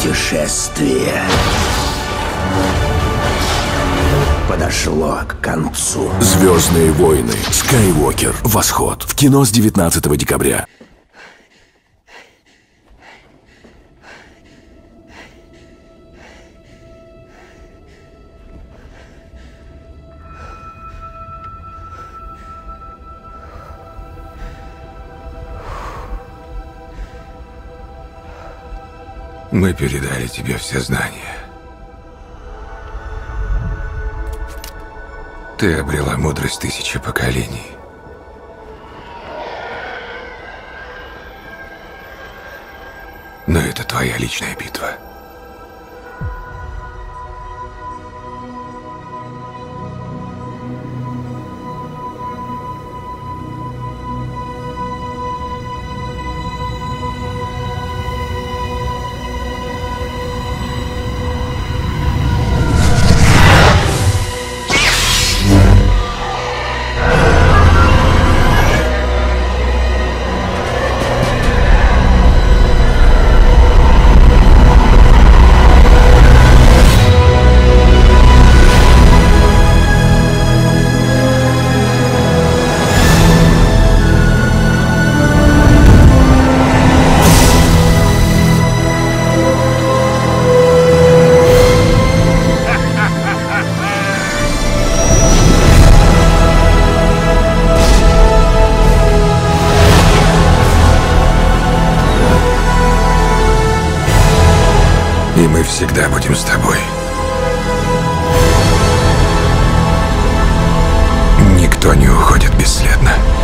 путешествие подошло к концу. «Звездные войны. Скайуокер. Восход». В кино с 19 декабря. Мы передали тебе все знания. Ты обрела мудрость тысячи поколений. Но это твоя личная битва. И мы всегда будем с тобой. Никто не уходит бесследно.